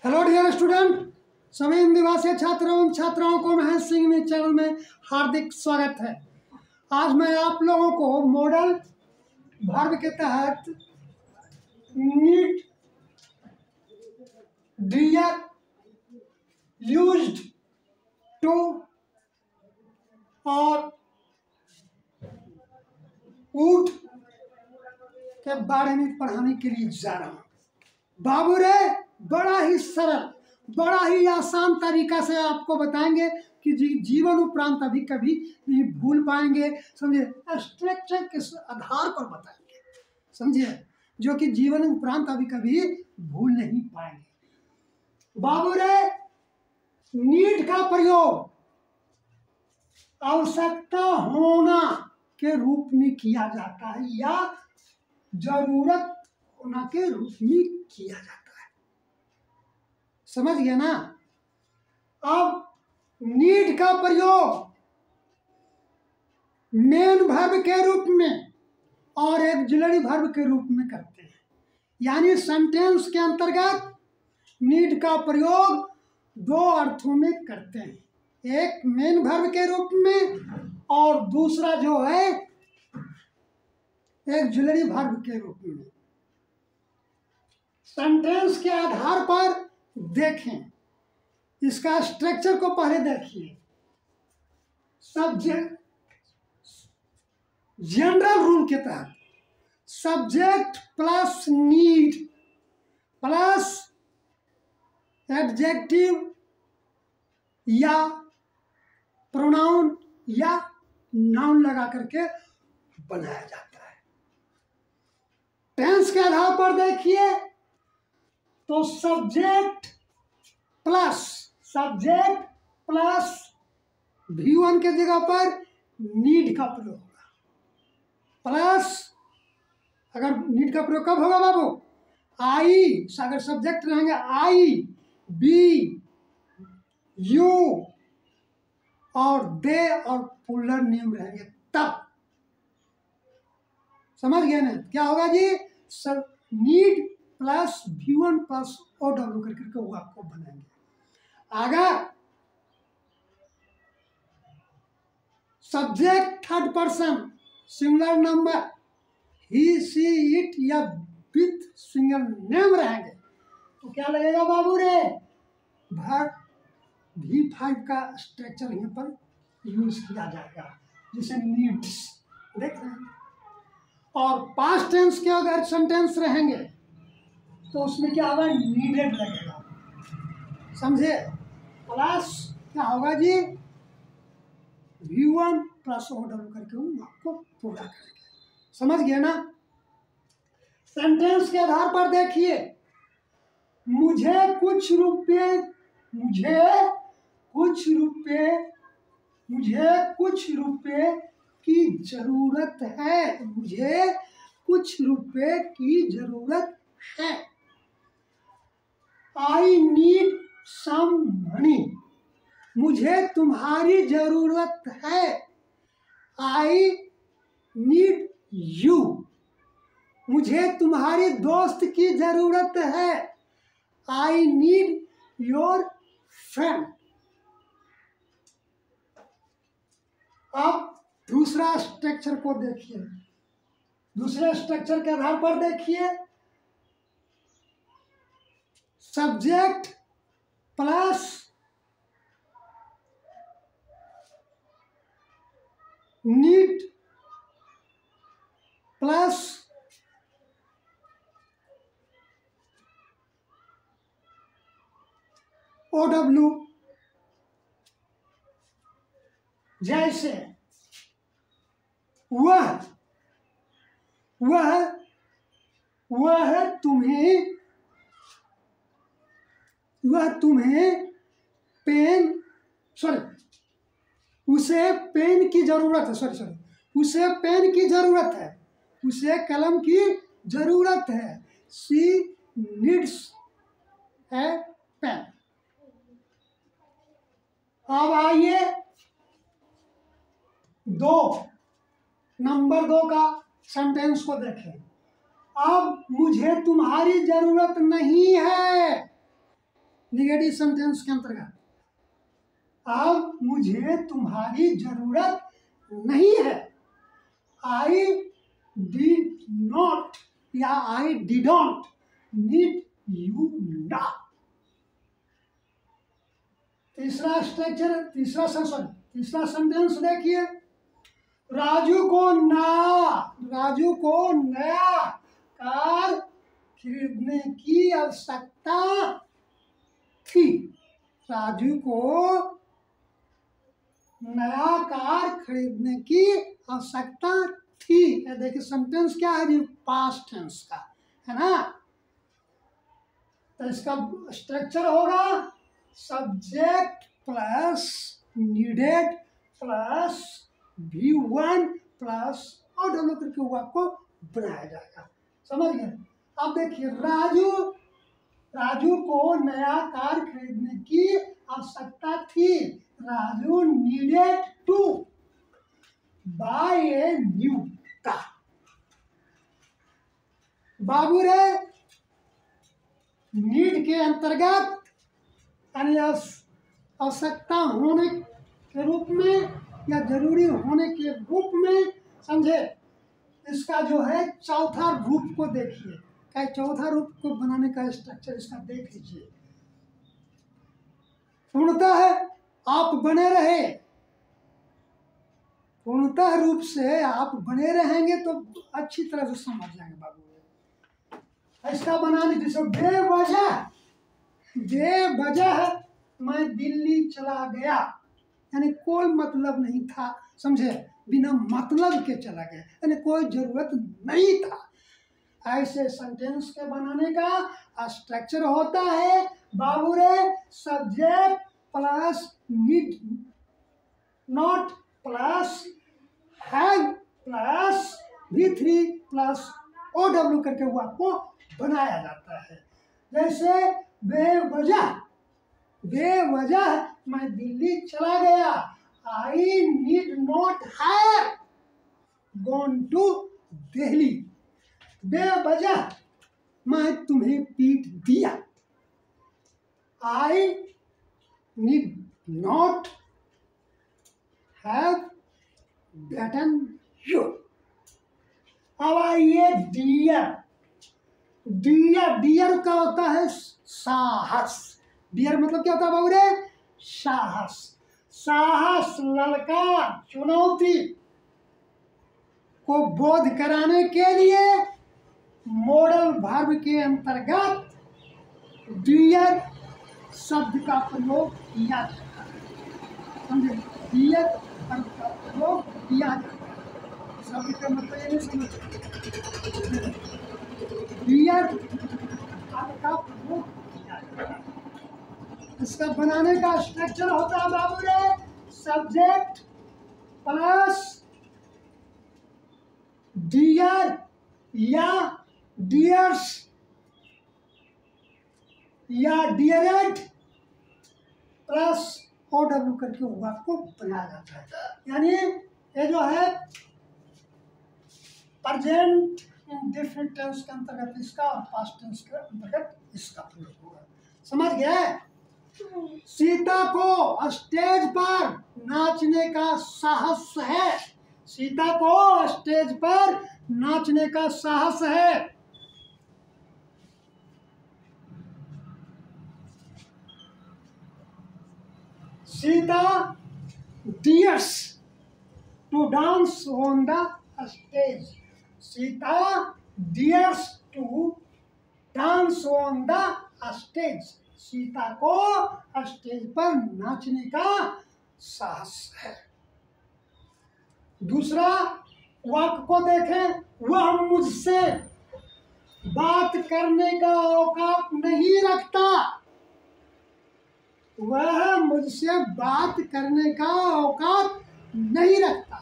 Hello dear student, सभी हिंदी भाषी छात्रों एवं छात्राओं को महेश सिंह ने चैनल में हार्दिक स्वागत है। आज मैं आप लोगों को मॉडल वर्ब के तहत नीड, डियर, यूज्ड टू और वुड के बारे में पढ़ाने के लिए जा रहा हूँ। बाबू रे, बड़ा ही सरल, बड़ा ही आसान तरीका से आपको बताएंगे कि जीवन उपरांत अभी कभी नहीं भूल पाएंगे। समझे, स्ट्रक्चर के आधार पर बताएंगे, समझिए, जो कि जीवन उपरांत अभी कभी भूल नहीं पाएंगे। बाबू रे, नीड का प्रयोग आवश्यकता होना के रूप में किया जाता है या जरूरत होना के रूप में किया जाता है। समझ गए ना? अब नीड का प्रयोग मेन वर्ब के रूप में और ऑक्सिलरी वर्ब के रूप में करते हैं, यानी सेंटेंस के अंतर्गत नीड का प्रयोग दो अर्थों में करते हैं, एक मेन वर्ब के रूप में और दूसरा जो है ऑक्सिलरी वर्ब के रूप में। सेंटेंस के आधार पर देखें, इसका स्ट्रक्चर को पहले देखिए। सब्जेक्ट, जनरल रूल के तहत subject plus need plus adjective या प्रोनाउन या नाउन लगा करके बनाया जाता है। टेंस के आधार पर देखिए तो सब्जेक्ट प्लस V1 के जगह पर नीड का प्रयोग होगा, प्लस अगर नीड का प्रयोग कब होगा बाबू? आई, अगर सब्जेक्ट रहेंगे आई, बी, यू और दे और पुलर नेम रहेंगे तब। समझ गए ना? क्या होगा जी? सब need plus V1 plus OW करके वो आपको बनाएंगे। अगर subject third person singular number he, she, it या विथ सिंगल नेम रहेंगे तो क्या लगेगा बाबू रे? वर्ब V5 का स्ट्रक्चर यहाँ पर यूज किया जाएगा, जिसे नीड्स देख रहे हैं। और पास्ट टेंस के अगर सेंटेंस रहेंगे तो उसमें क्या होगा? नीडेड लगेगा, समझे? प्लस क्या होगा जी? V1 प्लस OW करके हम आपको पूरा करेंगे। समझ गए ना? सेंटेंस के आधार पर देखिए, मुझे कुछ रुपए की जरूरत है, मुझे कुछ रुपए की जरूरत है। आई नीड सम मनी, मुझे तुम्हारी जरूरत है। आई नीड यू, मुझे तुम्हारी दोस्त की जरूरत है। I need your friend. अब दूसरा स्ट्रक्चर को देखिए, दूसरे स्ट्रक्चर के आधार पर देखिए, subject plus need plus OW, जैसे वह तुम्हें पेन, उसे पेन की जरूरत है, उसे पेन की जरूरत है, उसे कलम की जरूरत है। She needs a pen. अब आइए नंबर 2 का सेंटेंस को देखें। अब मुझे तुम्हारी जरूरत नहीं है, नेगेटिव सेंटेंस के अंतर्गत। अब मुझे तुम्हारी जरूरत नहीं है। आई डिड नॉट या I didn't need you now. तीसरा स्ट्रक्चर, तीसरा सेंटेंस देखिए। राजू को नया कार खरीदने की आवश्यकता थी। राजू को नया कार खरीदने की आवश्यकता थी। ये देखिए सेंटेंस क्या है, पास्ट टेंस का है ना। तो इसका स्ट्रक्चर होगा subject plus needed plus V1 plus और दोनों करके वो आपको बनाया जाएगा। समझ गए। अब देखिए राजू को नया कार खरीदने की आवश्यकता थी। Raju needed to buy a new car. बाबू रे नीड के अंतर्गत यानी आवश्यकता होने के रूप में या जरूरी होने के रूप में, समझे। इसका जो है चौथा रूप को देखिए। क्या चौथा रूप को बनाने का स्ट्रक्चर इसका देख लीजिए। पूर्णतः आप बने रहे, पूर्णतः रूप से आप बने रहेंगे तो अच्छी तरह से समझ जाएंगे बाबू। इसका बनाने जैसे बेवजह मैं दिल्ली चला गया, यानी कोई मतलब नहीं था, समझे। बिना मतलब के चला गया यानी कोई जरूरत नहीं था। ऐसे सेंटेंस के बनाने का स्ट्रक्चर होता है बाबू रे subject plus need not plus have plus V3 plus OW करके वो आपको बनाया जाता है। जैसे बेवजह मैं दिल्ली चला गया। I need not have gone to Delhi. बेवजह मैं तुम्हें पीट दिया। I need not have beaten you. अब आइए डियर का होता है साहस। डियर मतलब क्या होता है बाबू रे, साहस ललकार चुनौती को बोध कराने के लिए मॉडल वर्ब के अंतर्गत डियर शब्द का प्रयोग किया जाता है। समझे, डियर शब्द का प्रयोग किया जाता है। शब्द का मतलब ये नहीं समझ, डियर शब्द का प्रयोग किया जाता है। इसका बनाने का स्ट्रक्चर होता है बाबू रे सब्जेक्ट प्लस डियर या डियर्स या डियरेट प्लस OW करके वो आपको बनाया जाता है। यानी ये जो है प्रेजेंट इंडेफिनिट टेंस के अंतर्गत इसका और पास्ट टेंस के अंतर्गत इसका प्रयोग होगा। समझ गए। सीता को स्टेज पर नाचने का साहस है। सीता को स्टेज पर नाचने का साहस है। Sita dares to dance on the stage. Sita dares to dance on the stage. Sita को स्टेज पर नाचने का साहस है। दूसरा वाक्य को देखें, वह मुझसे बात करने का औकात नहीं रखता। वह मुझसे बात करने का औकात नहीं रखता।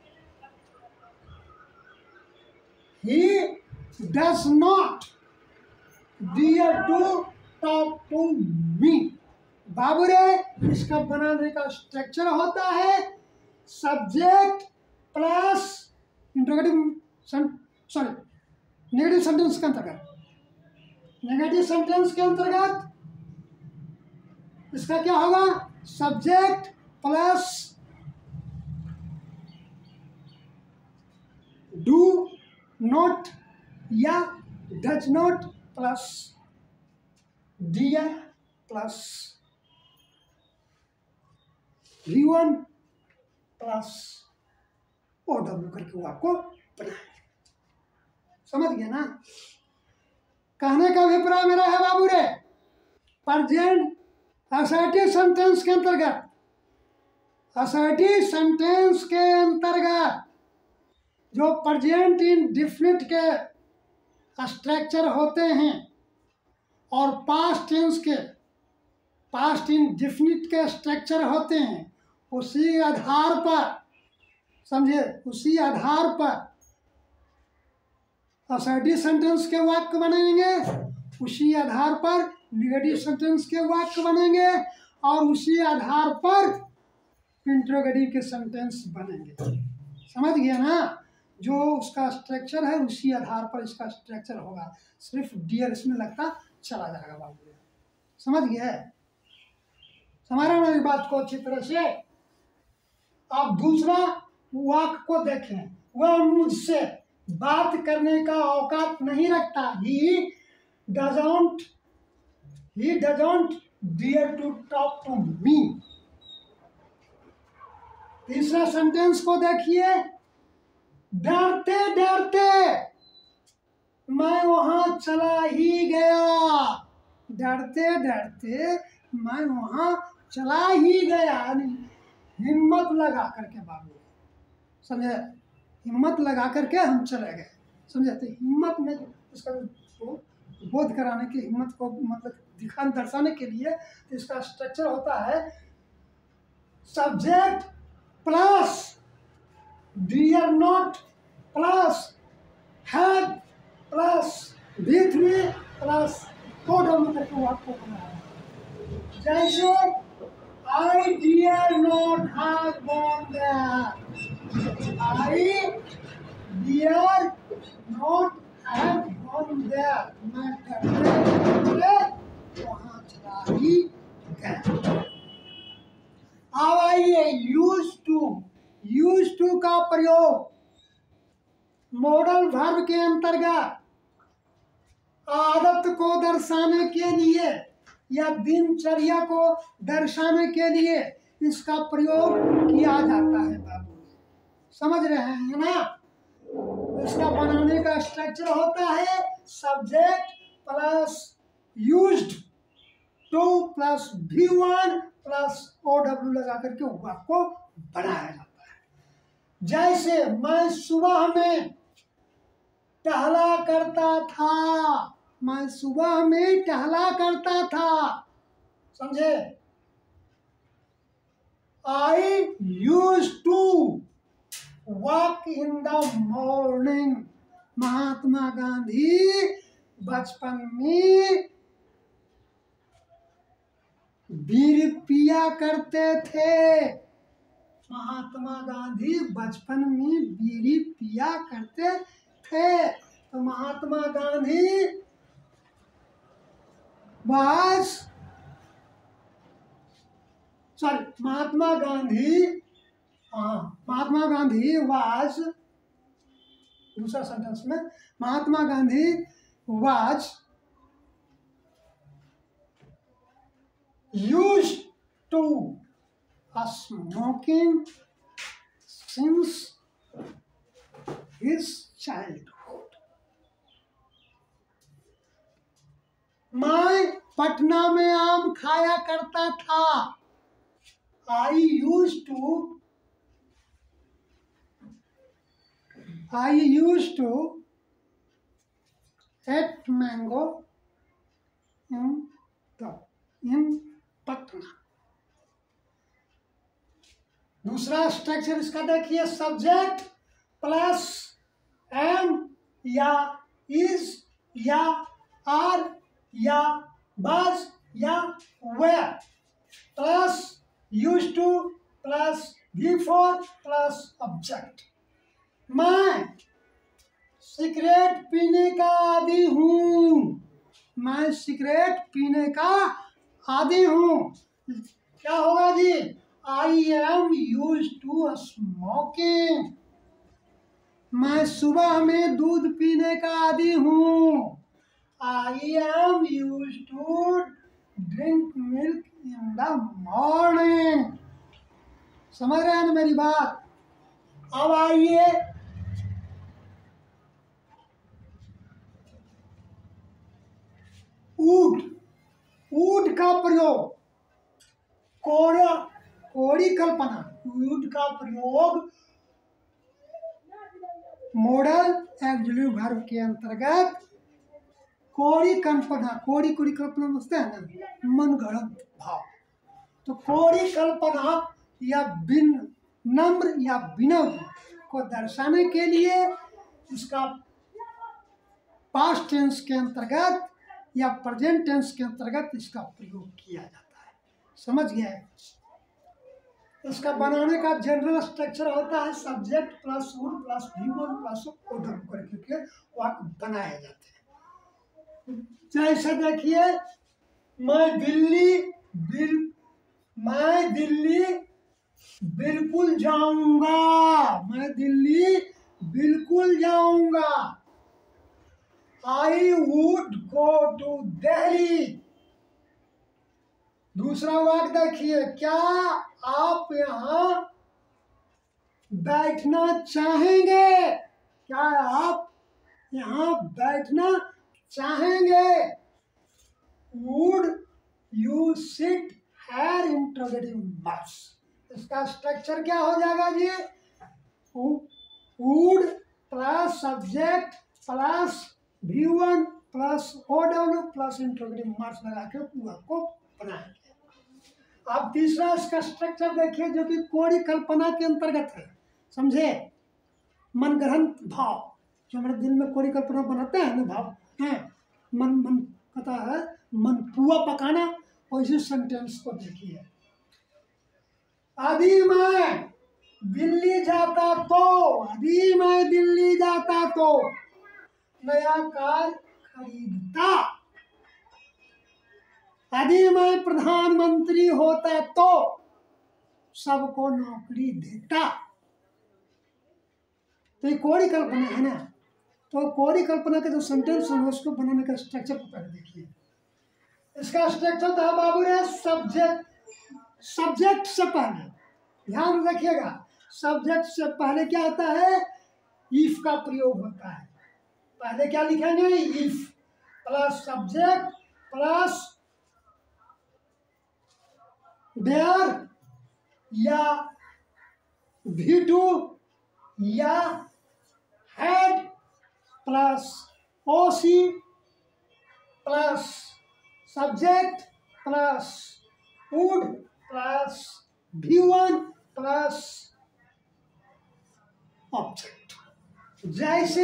He does not dare to talk to me। बाबू रे इसका बनाने का स्ट्रक्चर होता है सब्जेक्ट प्लस नेगेटिव सेंटेंस के अंतर्गत इसका क्या होगा? सब्जेक्ट प्लस डू नॉट या does not plus dare plus V1 plus OW करके वो आपको बनाएंगे। समझ गया ना? कहने का अभिप्राय मेरा है बाबू रे, प्रेजेंट असर्टिव सेंटेंस के अंतर्गत, असर्टिव सेंटेंस के अंतर्गत जो प्रेजेंट इंडेफिनिट के स्ट्रक्चर होते हैं और पास्ट टेंस के पास्ट इंडेफिनिट के स्ट्रक्चर होते हैं, उसी आधार पर, समझे, उसी आधार पर असर्टिव सेंटेंस के वाक्य बनेंगे, उसी आधार पर नेगेटिव सेंटेंस के वाक्य बनेंगे और उसी आधार पर इंट्रोगेटिव के सेंटेंस बनेंगे। समझ गया ना? जो उसका स्ट्रक्चर है उसी आधार पर इसका स्ट्रक्चर होगा, सिर्फ डियर इसमें लगता चला जाएगा बाबू। समझ गया है? समझ रहे इस बात को अच्छी तरह से? आप दूसरा वाक्य को देखें, वह मुझसे बात करने का औकात नहीं रखता। He doesn't dare to talk to me. तीसरा सेंटेंस को देखिए, डरते डरते मैं वहां चला ही गया। डरते डरते मैं वहां चला ही गया, हिम्मत लगा करके बाबू, समझे, हिम्मत लगा करके हम चले गए। समझे? तो हिम्मत में उसका बोध कराने की, हिम्मत को मतलब दिखाने दर्शाने के लिए तो इसका स्ट्रक्चर होता है subject plus dare not plus had plus V3 plus OW तक को आपको बनाया है। जैसे I dare not have gone there. I dare not have gone there. मैं डरते वहाँ चला ही गया। अब आइए यूज टू का प्रयोग मॉडल वर्ब के अंतर्गत आदत को दर्शाने के लिए या दिनचर्या को दर्शाने के लिए इसका प्रयोग किया जाता है बाबू। समझ रहे हैं ना? इसका बनाने का स्ट्रक्चर होता है subject plus used to plus V1 plus OW लगा करके वाक्य को बनाया जाता है। जैसे मैं सुबह में टहला करता था। मैं सुबह में टहला करता था। समझे? I used to walk in the morning. Mahatma Gandhi बचपन में बीड़ी पिया करते थे। महात्मा गांधी बचपन में बीड़ी पिया करते थे। तो महात्मा गांधी महात्मा गांधी वाज, दूसरा सेंटेंस में Mahatma Gandhi was used to smoking since his childhood. मैं पटना में आम खाया करता था। I used to eat mango in Patna. दूसरा स्ट्रक्चर इसका देखिए, सब्जेक्ट प्लस एम या इज या आर या बस या were plus used to plus V4 plus object. मैं सिगरेट पीने का आदी हूँ। मैं सिगरेट पीने का आदी हूँ। क्या होगा जी? I am use to smoking, मैं सुबह में दूध पीने का आदी हूँ। I am use to drink milk in the morning. समझ रहे हैं ना मेरी बात? अब आइए ऊट, ऊट का प्रयोग, कोड़ी कल्पना, ऊट का प्रयोग मॉडल एब्सोल्यूट वर्ब के अंतर्गत कोड़ी कल्पना, कोड़ी कल्पना समझते हैं ना, मनगढ़ंत भाव। तो कोड़ी कल्पना या नम्र या विनम्र को दर्शाने के लिए इसका पास्ट टेंस के अंतर्गत या प्रेजेंट टेंस के अंतर्गत इसका प्रयोग किया जाता है। समझ गए? इसका बनाने का जनरल स्ट्रक्चर होता है subject plus would plus V1 plus order करके वाक्य बनाए जाते हैं। जैसे देखिए, मैं दिल्ली बिल्कुल जाऊंगा, मैं दिल्ली बिल्कुल जाऊंगा। I would go to Delhi. दूसरा वाक्य देखिए, क्या आप यहाँ बैठना चाहेंगे? क्या आप यहाँ बैठना चाहेंगे? Would you sit here interrogative marks. इसका स्ट्रक्चर क्या हो जाएगा जी? Would plus subject plus V1 plus OW plus interrogative marks लगा के पूरा को बनाएंगे। अब तीसरा इसका स्ट्रक्चर देखिए, जो कि कोड़ी कल्पना के अंतर्गत है। समझे? मनगढ़ंत भाव, जो हमारे दिल में कोड़ी कल्पना बनाते हैं ना भाव है, मन कहता है मन पुआ पकाना, और इसी सेंटेंस को देखिए। यदि मैं दिल्ली जाता तो, यदि मैं दिल्ली जाता तो नया कार खरीदता। यदि मैं प्रधानमंत्री होता तो सबको नौकरी देता। तो ये कोड़ी कल्पना है ना। तो कोड़ी कल्पना के जो सेंटेंस है उसको बनाने का स्ट्रक्चर को पहले देखिए। इसका स्ट्रक्चर था बाबू रे, सब्जेक्ट से पहले ध्यान रखिएगा, सब्जेक्ट से पहले क्या होता है? इफ का प्रयोग होता है। पहले क्या लिखेंगे? If plus subject plus there या V2 या had plus OC plus subject plus would plus V1 plus object. जैसे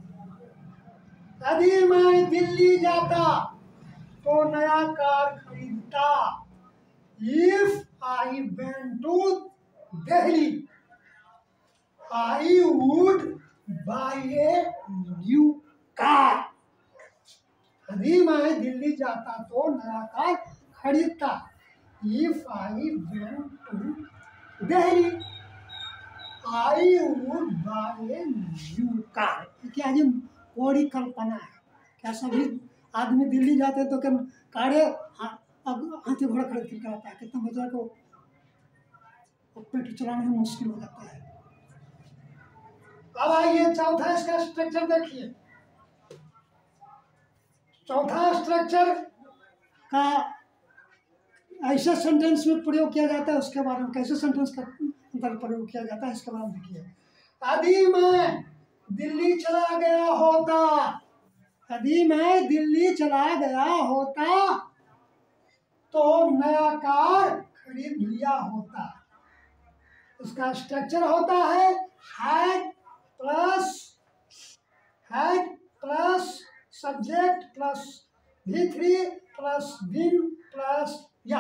यदि मैं दिल्ली जाता तो नया कार खरीदता। If I went to Delhi, I would buy a new car. यदि मैं दिल्ली जाता तो नया कार खरीदता। If I went to Delhi, I would buy a new car. क्या ये कोड़ी कल्पना है? क्या सभी आदमी दिल्ली जाते हैं तो क्या कारे हाथी घोड़ा खरीद के आता है? कितना मजा को पेट चलाने में मुश्किल हो जाता है। अब आइए चौथा इसका स्ट्रक्चर देखिए। चौथा स्ट्रक्चर का ऐसे सेंटेंस में प्रयोग किया जाता है, उसके बारे में कैसे सेंटेंस का अंतर प्रयोग किया जाता है इसके बारे में देखिए। यदि मैं दिल्ली चला गया होता, यदि मैं दिल्ली चला गया होता तो नया कार खरीद लिया होता। उसका स्ट्रक्चर होता है had plus subject plus V3 plus been plus या।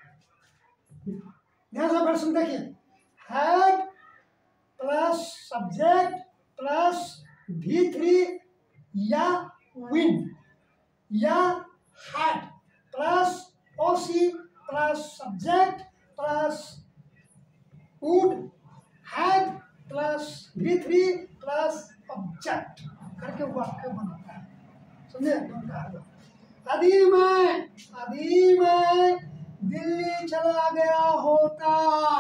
ध्यान से प्रश्न देखिए, head plus subject plus V3 या विन या had plus OC plus subject plus would had plus V3 plus object करके वाक्य बनता है। समझे? यदि मैं दिल्ली चला गया होता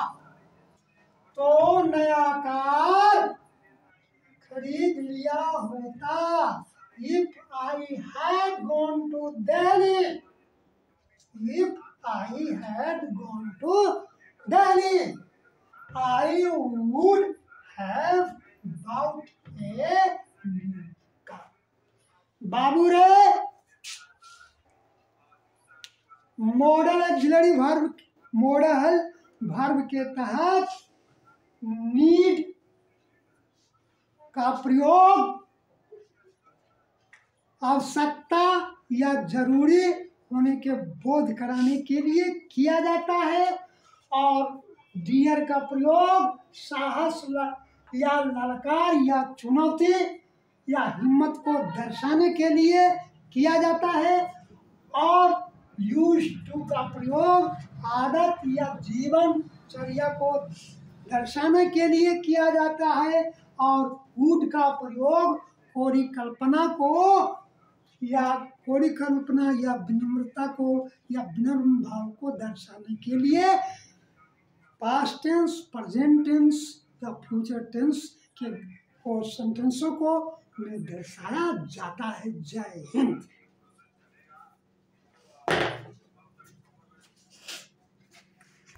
तो नया कार खरीद लिया होता। If I had gone to Delhi, if I had gone to Delhi, I would have bought a new car. बाबू रे मॉडल ऑक्सिलरी वर्ब के तहत नीड का प्रयोग आवश्यकता या जरूरी होने के बोध कराने के लिए किया जाता है, और डियर का प्रयोग साहस या ललकार या चुनौती या हिम्मत को दर्शाने के लिए किया जाता है, और यूज टू का प्रयोग आदत या जीवनचर्या को दर्शाने के लिए किया जाता है, और वुड का प्रयोग परिकल्पना या विनम्रता को या विनम्र भाव को दर्शाने के लिए पास्ट टेंस, प्रेजेंट टेंस या फ्यूचर टेंस के सेंटेंसों को में दर्शाया जाता है। जय हिंद।